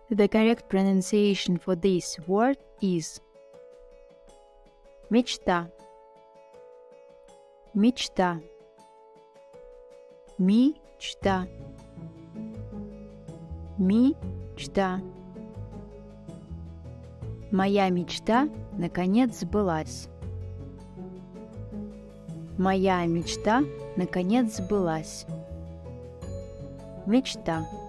The correct pronunciation for this word is мечта, мечта, мечта, мечта. Моя мечта наконец сбылась. Моя мечта наконец сбылась. Мечта.